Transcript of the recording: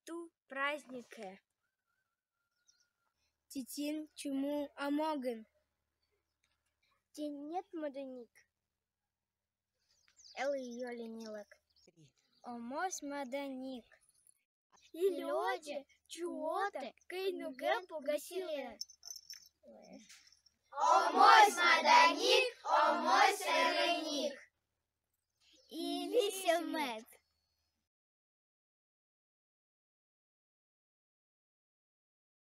ту праздника. Титин чему амоган. Тинет моденик. Элы йоленилок. Омос маданик. И люди чего-то кейнуге погасили. Омос маданик, омос эреник. И веселмет.